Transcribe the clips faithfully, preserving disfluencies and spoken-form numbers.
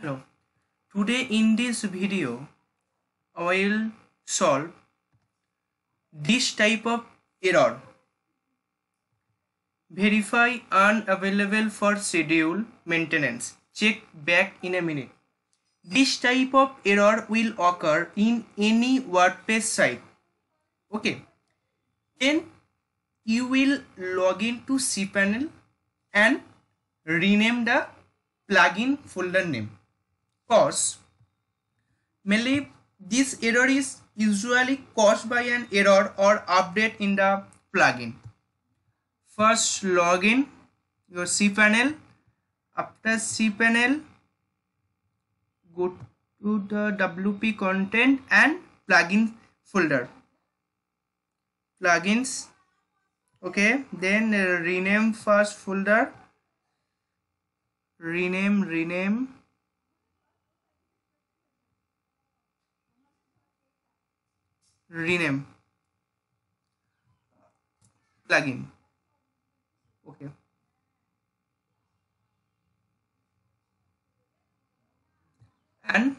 Hello. Today in this video, I will solve this type of error. Verify unavailable for schedule maintenance. Check back in a minute. This type of error will occur in any WordPress site. Okay. Then you will log into cPanel and rename the plugin folder name. Cause mainly this error is usually caused by an error or update in the plugin. First log in your cPanel. After cPanel, go to the W P content and plugin folder. Plugins. Okay, then uh, rename first folder. Rename, rename. rename plugin. Okay, and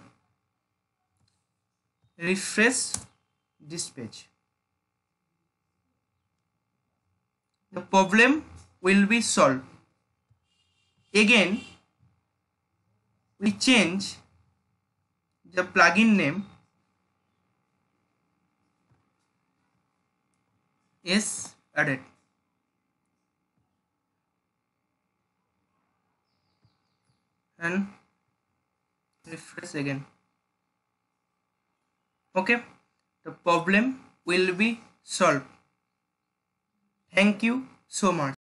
refresh this page. The problem will be solved. Again we change the plugin name is added. And refresh again. Okay, the problem will be solved. Thank you so much.